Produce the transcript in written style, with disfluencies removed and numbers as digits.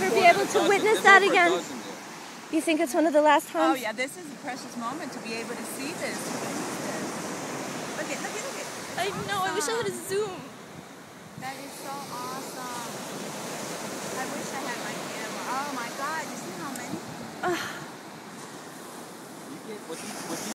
ever be able to witness that again? You think it's one of the last times? Oh yeah, this is a precious moment to be able to see this. Look at. I know, I wish I had a zoom. That is so awesome. I wish I had my camera. Oh my God, you see how many?